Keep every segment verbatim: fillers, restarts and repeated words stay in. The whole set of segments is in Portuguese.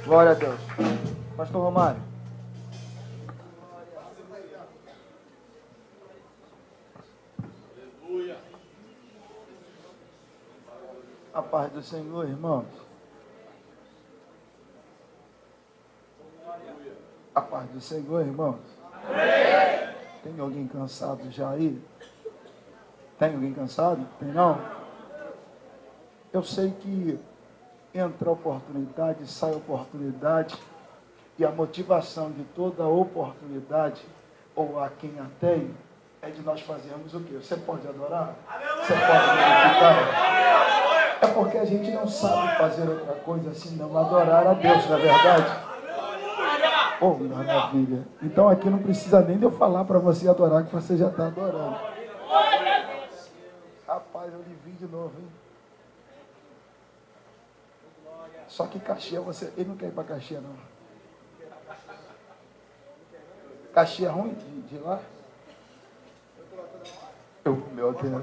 Glória a Deus. Pastor Romário. A paz do Senhor, irmãos. A paz do Senhor, irmãos. Amém. Tem alguém cansado já aí? Tem alguém cansado? Tem não? Eu sei que entra oportunidade, sai oportunidade, e a motivação de toda oportunidade, ou a quem a tem, é de nós fazermos o quê? Você pode adorar? Você pode glorificar? É porque a gente não sabe fazer outra coisa assim, não adorar a Deus, não é verdade? Oh, maravilha. Então aqui não precisa nem de eu falar para você adorar, que você já está adorando. Rapaz, eu lhe vi de novo, hein? Só que Caxias, você... ele não quer ir para Caxias, não. Caxias é ruim de, de lá? Eu, meu Deus.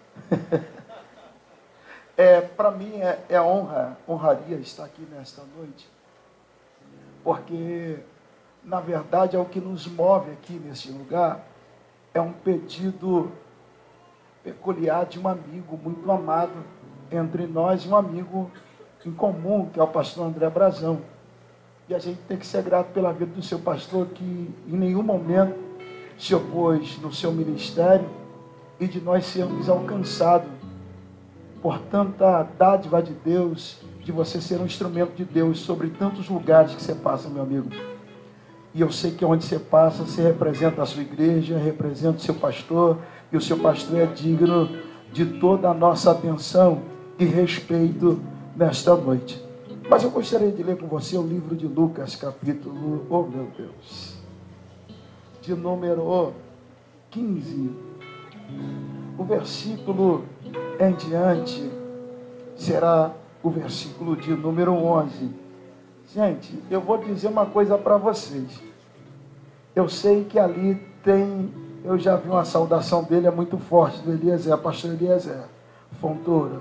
É, para mim é, é honra, honraria estar aqui nesta noite. Porque, na verdade, é o que nos move aqui neste lugar. É um pedido peculiar de um amigo muito amado entre nós, um amigo em comum, que é o pastor André Brazão. E a gente tem que ser grato pela vida do seu pastor, que em nenhum momento se opôs no seu ministério, e de nós sermos alcançados por tanta dádiva de Deus, de você ser um instrumento de Deus sobre tantos lugares que você passa, meu amigo. E eu sei que onde você passa, você representa a sua igreja, representa o seu pastor, e o seu pastor é digno de toda a nossa atenção e respeito nesta noite. Mas eu gostaria de ler com você o livro de Lucas, capítulo, oh meu Deus, de número quinze. O versículo em diante será o versículo de número onze. Gente, eu vou dizer uma coisa para vocês. Eu sei que ali tem, eu já vi uma saudação dele, é muito forte, do Eliezer, pastor Eliezer Fontoura.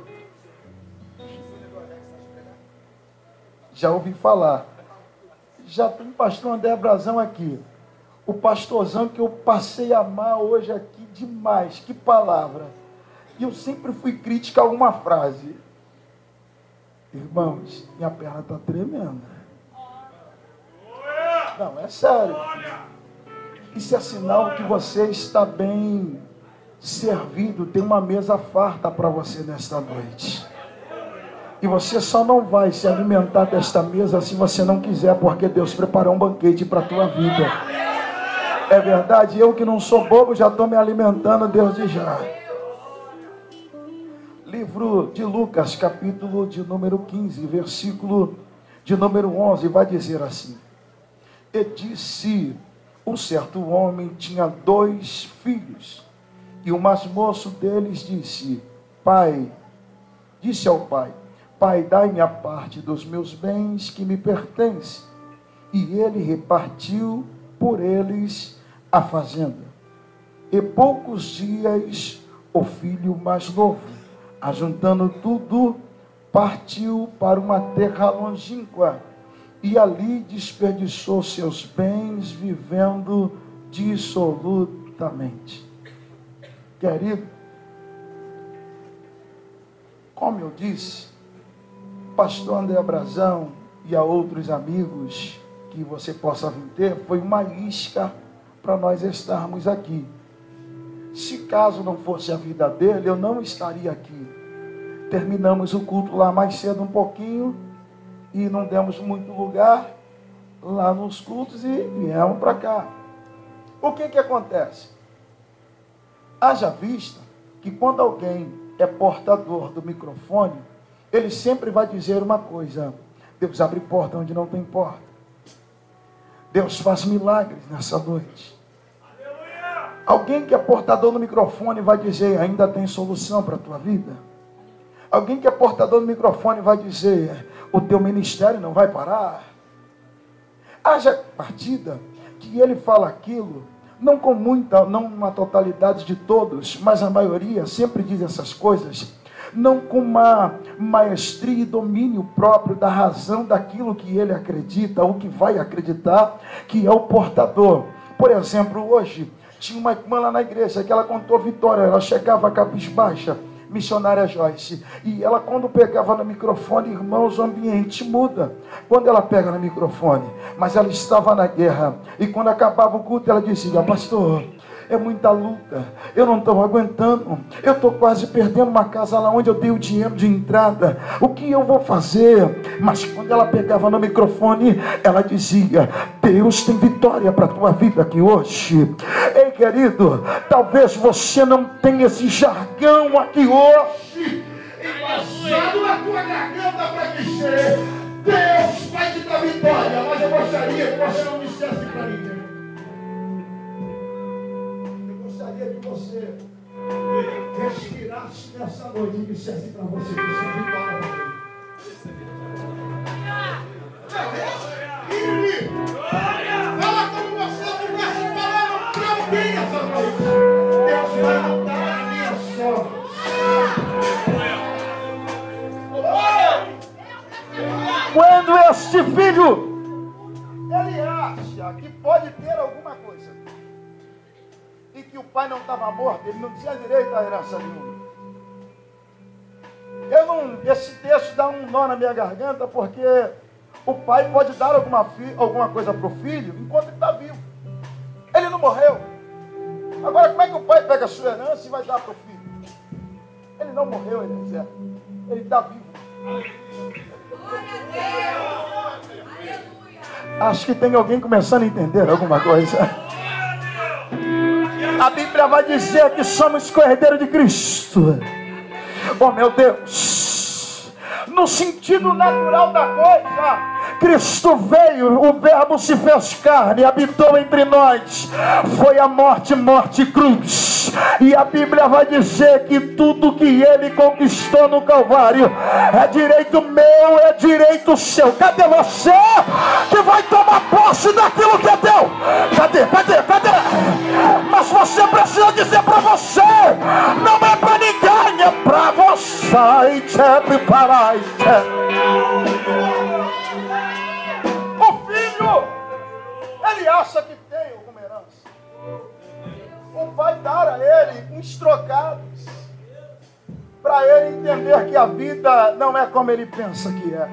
Já ouvi falar. Já tem o pastor André Brazão aqui. O pastorzão que eu passei a amar hoje aqui demais. Que palavra. E eu sempre fui crítica a alguma frase. Irmãos, minha perna está tremendo. Não, é sério. Isso é sinal que você está bem servido. Tem uma mesa farta para você nesta noite. E você só não vai se alimentar desta mesa se você não quiser, porque Deus preparou um banquete para a tua vida. É verdade, eu que não sou bobo, já estou me alimentando desde já. Livro de Lucas, capítulo de número quinze, versículo de número onze, vai dizer assim: E disse, um certo homem tinha dois filhos, e o mais moço deles disse, Pai, disse ao pai, Pai, dai-me a parte dos meus bens que me pertence. E ele repartiu por eles a fazenda. E poucos dias o filho mais novo, ajuntando tudo, partiu para uma terra longínqua e ali desperdiçou seus bens, vivendo dissolutamente. Querido, como eu disse, pastor André Brazão e a outros amigos que você possa vir ter, foi uma isca para nós estarmos aqui. Se caso não fosse a vida dele, eu não estaria aqui. Terminamos o culto lá mais cedo um pouquinho e não demos muito lugar lá nos cultos e viemos para cá. O que que acontece? Haja vista que quando alguém é portador do microfone, ele sempre vai dizer uma coisa: Deus abre porta onde não tem porta. Deus faz milagres nessa noite. Alguém que é portador do microfone vai dizer, ainda tem solução para a tua vida. Alguém que é portador do microfone vai dizer, o teu ministério não vai parar. Haja partida que ele fala aquilo, não com muita, não uma totalidade de todos, mas a maioria sempre diz essas coisas, não com uma maestria e domínio próprio da razão daquilo que ele acredita, ou que vai acreditar, que é o portador. Por exemplo, hoje, tinha uma irmã lá na igreja que ela contou vitória, ela chegava cabisbaixa, missionária Joyce, e ela quando pegava no microfone, irmãos, o ambiente muda, quando ela pega no microfone, mas ela estava na guerra, e quando acabava o culto, ela dizia: pastor, é muita luta, eu não estou aguentando, eu estou quase perdendo uma casa lá onde eu dei o dinheiro de entrada, o que eu vou fazer? Mas quando ela pegava no microfone, ela dizia: Deus tem vitória para a tua vida aqui hoje. Ei, querido, talvez você não tenha esse jargão aqui hoje, embaçado na tua garganta para dizer: Deus vai te dar vitória, mas eu gostaria que você não dissesse para ninguém. Que você respirasse nessa noite e dissesse para você que isso é vitória. Fala como você estivesse falando para alguém essa noite. Deus vai mudar a minha sorte. Quando este filho ele acha que pode ter alguma coisa e que o pai não estava morto, ele não tinha direito à herança nenhuma. Eu não, esse texto dá um nó na minha garganta, porque o pai pode dar alguma, fi, alguma coisa para o filho enquanto ele está vivo. Ele não morreu. Agora, como é que o pai pega a sua herança e vai dar para o filho? Ele não morreu, Eliezer. Ele está vivo. Acho que tem alguém começando a entender alguma coisa. A Bíblia vai dizer que somos co-herdeiros de Cristo. Oh, meu Deus! No sentido natural da coisa, Cristo veio, o Verbo se fez carne, habitou entre nós. Foi a morte, morte e cruz. E a Bíblia vai dizer que tudo que Ele conquistou no Calvário é direito meu, é direito seu. Cadê você que vai tomar posse daquilo que é teu? Cadê? Cadê? Cadê? Mas você precisa dizer para você: não é para ninguém, é para você. O filho, ele acha que tem alguma herança. O pai dar a ele uns trocados para ele entender que a vida não é como ele pensa que é.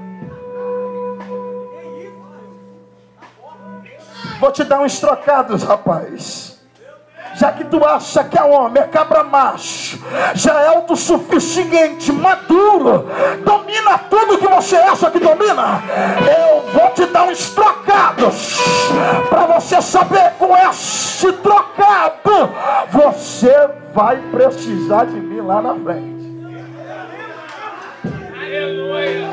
Vou te dar uns trocados, rapaz. Já que tu acha que é homem, é cabra macho, já é autossuficiente, maduro, domina tudo que você acha que domina, eu vou te dar uns trocados, para você saber, com esse trocado, você vai precisar de mim lá na frente. Aleluia!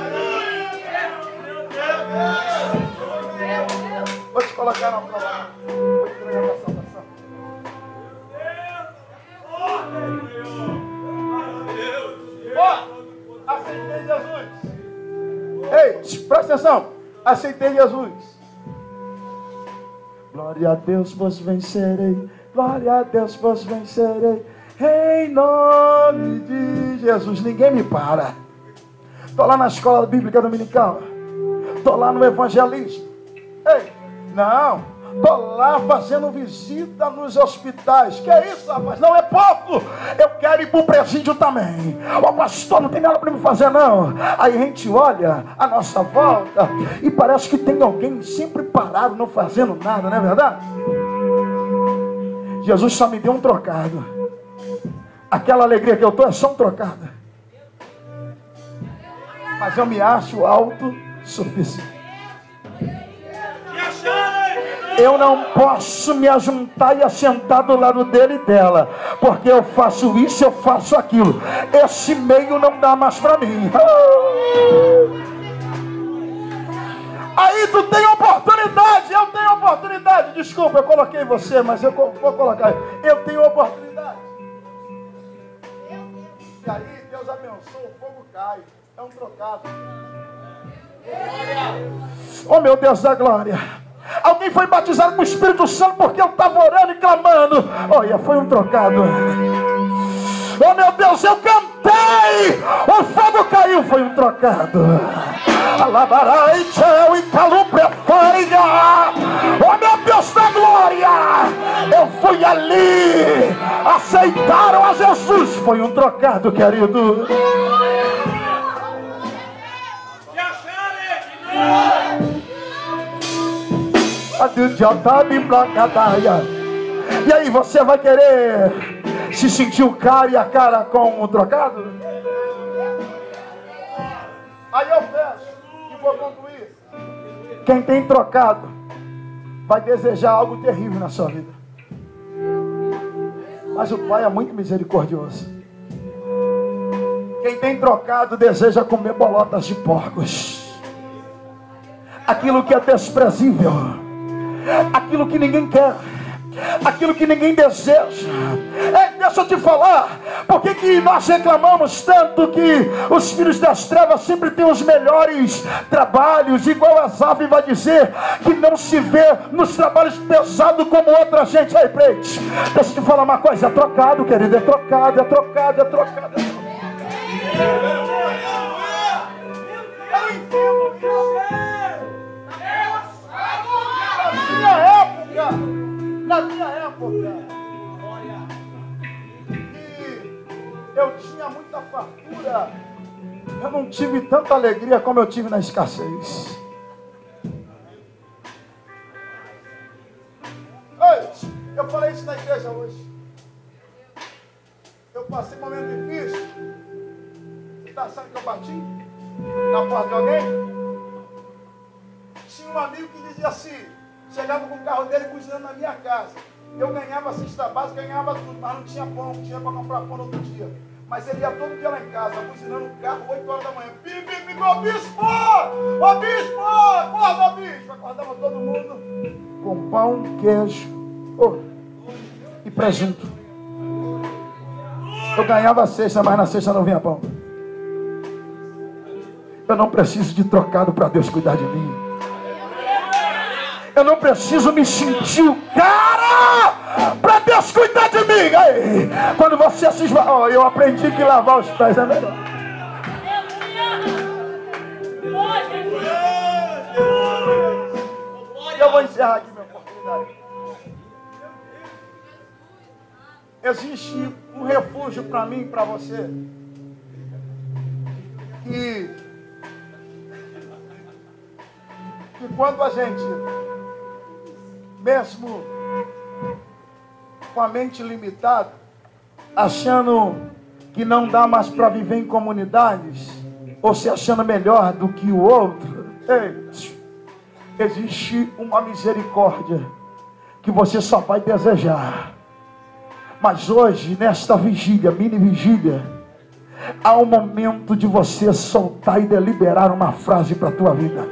Vou te colocar na prova. Vou entregar a salvação. Ó, oh, aceitei Jesus. Ei, presta atenção. Aceitei Jesus. Glória a Deus, vos vencerei. Glória a Deus, vos vencerei. Em nome de Jesus. Ninguém me para. Estou lá na escola bíblica dominical. Estou lá no evangelismo. Ei, não. Estou lá fazendo visita nos hospitais. Que é isso, rapaz? Não é pouco. Eu quero ir para o presídio também. Ô pastor, não tem nada para me fazer não. Aí a gente olha a nossa volta e parece que tem alguém sempre parado, não fazendo nada, não é verdade? Jesus só me deu um trocado. Aquela alegria que eu estou é só um trocado. Mas eu me acho autossuficiente. Eu não posso me ajuntar e assentar do lado dele e dela, porque eu faço isso, eu faço aquilo. Esse meio não dá mais para mim. Aí tu tem oportunidade, eu tenho oportunidade. Desculpa, eu coloquei você, mas eu vou colocar. Eu tenho oportunidade. E aí Deus abençoa, o fogo cai. É um trocado. Oh, meu Deus da glória. Alguém foi batizado com o Espírito Santo porque eu estava orando e clamando. Olha, foi um trocado. Oh, meu Deus, eu cantei ei, o fogo caiu, foi um trocado. Alabarai, tchau, e caluprefaia. Oh meu Deus da glória, eu fui ali, aceitaram a Jesus, foi um trocado, querido. E aí, você vai querer se sentir o cara e a cara com um trocado? Aí eu fecho e vou concluir. Quem tem trocado vai desejar algo terrível na sua vida. Mas o Pai é muito misericordioso. Quem tem trocado deseja comer bolotas de porcos. Aquilo que é desprezível, aquilo que ninguém quer, aquilo que ninguém deseja. Ei, deixa eu te falar, por que que nós reclamamos tanto que os filhos das trevas sempre têm os melhores trabalhos, igual a Asaf vai dizer, que não se vê nos trabalhos pesados como outra gente. Ei, Preite, deixa eu te falar uma coisa, é trocado, querido, é trocado, é trocado, é trocado, é trocado. Eu entendo isso. Na minha época, na minha época, que eu tinha muita fartura, eu não tive tanta alegria como eu tive na escassez. Ei, eu falei isso na igreja hoje. Eu passei um momento difícil. Você está achando que eu bati na porta de alguém? Tinha um amigo que dizia assim, chegava com o carro dele cozinhando na minha casa. Eu ganhava cesta básica, ganhava tudo, mas não tinha pão, não tinha para comprar pão no outro dia. Mas ele ia todo dia lá em casa, cozinhando o carro, oito horas da manhã. Pi, pi, pi, ô bispo! Ô bispo! Acorda, bispo! Acordava todo mundo com pão, queijo oh, e presunto. Eu ganhava a cesta, mas na cesta não vinha pão. Eu não preciso de trocado para Deus cuidar de mim. Eu não preciso me sentir o cara para Deus cuidar de mim. Aí, quando você se esva... oh, eu aprendi que lavar os pés é melhor. E eu vou encerrar aqui minha oportunidade. Existe um refúgio para mim e para você. Que, que quando a gente, mesmo com a mente limitada, achando que não dá mais para viver em comunidades, ou se achando melhor do que o outro, ei, existe uma misericórdia que você só vai desejar. Mas hoje, nesta vigília, mini vigília, há um momento de você soltar e deliberar uma frase para a tua vida.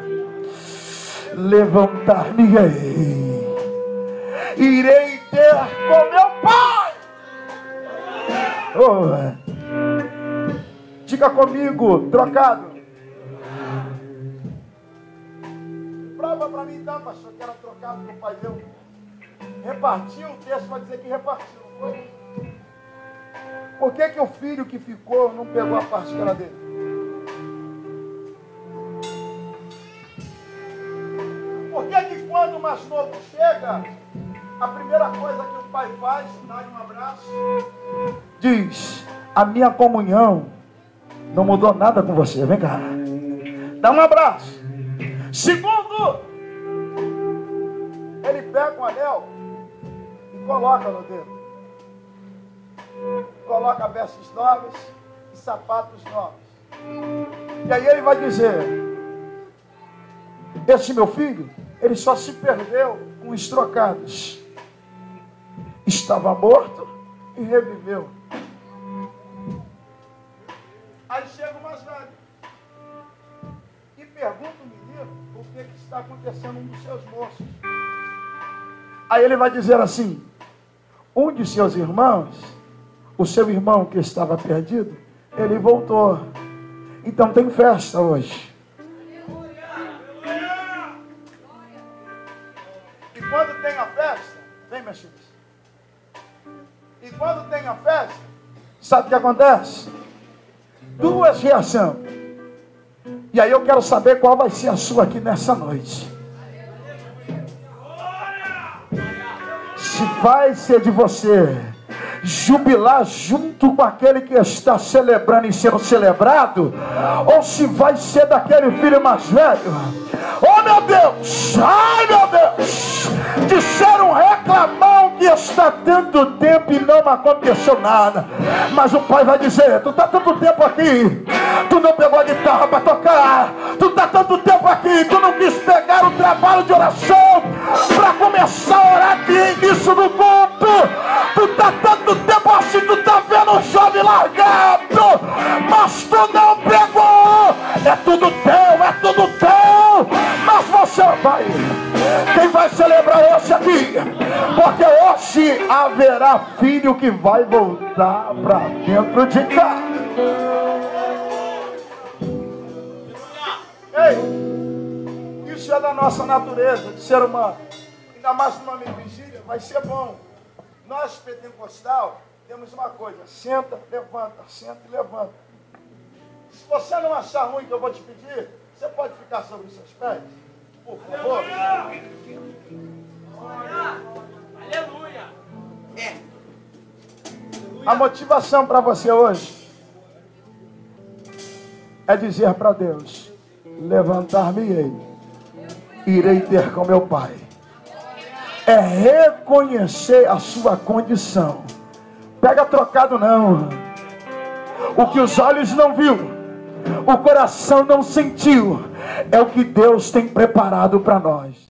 Levantar-me-ei, irei ter com meu Pai. Oh, diga comigo, trocado. Prova para mim então, pastor, que era trocado com o pai deu. Repartiu, o texto vai dizer que repartiu, não foi? Por que que o filho que ficou não pegou a parte que era dele? Por que que quando o mais novo chega, a primeira coisa que o pai faz, dá um abraço, diz, a minha comunhão não mudou nada com você, vem cá, dá um abraço. Segundo, ele pega um anel e coloca no dedo. Coloca vestes novas e sapatos novos. E aí ele vai dizer, esse meu filho, ele só se perdeu com os trocados. Estava morto e reviveu. Aí chega o mais velho e pergunta o menino o que, que está acontecendo um dos seus moços. Aí ele vai dizer assim, um de seus irmãos, o seu irmão que estava perdido, ele voltou. Então tem festa hoje. E quando tem a festa, vem meus filhos. E quando tem a festa, sabe o que acontece? Duas reações. E aí eu quero saber qual vai ser a sua aqui nessa noite. Se vai ser de você jubilar junto com aquele que está celebrando e sendo celebrado, ou se vai ser daquele filho mais velho. Oh meu Deus, ai meu Deus, disseram, reclamam que está tanto tempo e não aconteceu nada, mas o pai vai dizer, tu está tanto tempo aqui, tu não pegou a guitarra para tocar, tu está tanto tempo aqui, tu não quis pegar o trabalho de oração para começar a orar aqui em início do culto, tu está tanto tempo assim, tu está vendo o jovem largado, mas tu não pegou, é tudo teu, é tudo teu, mas você vai, quem vai celebrar hoje aqui, porque hoje haverá filho que vai voltar para dentro de casa. Ei, isso é da nossa natureza de ser humano, ainda mais numa vigília, vai ser bom. Nós pentecostal temos uma coisa, senta, levanta, senta e levanta. Se você não achar ruim que eu vou te pedir, você pode ficar sobre os seus pés, por favor. Aleluia! É. A motivação para você hoje é dizer para Deus, levantar-me-ei, irei ter com meu Pai. É reconhecer a sua condição. Pega trocado não. O que os olhos não viu, o coração não sentiu, é o que Deus tem preparado para nós.